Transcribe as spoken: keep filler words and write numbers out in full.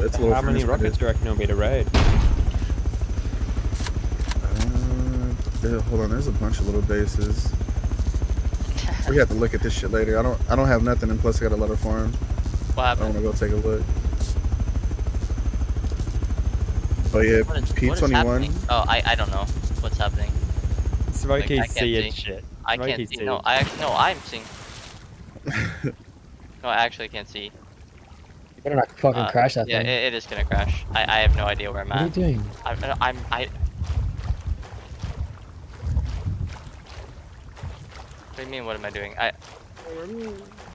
it's a little How many furnace rockets do you reckon it'll be to raid? Uh, yeah, hold on, there's a bunch of little bases. We have to look at this shit later. I don't I don't have nothing, and plus I got a letter farm. What I happened? want to go take a look. Oh yeah, What is, P what is twenty-one. happening? Oh, I I don't know what's happening. Smoki's Like, I can't seeing see. shit. I can't Smoki's see. seeing No, I actually no, I'm seeing. No, I actually can't see. You better not fucking Uh, crash that yeah, thing. it, it is gonna crash. I I have no idea where I'm What are you at. doing? I'm I'm I. What do you mean? What am I doing? I.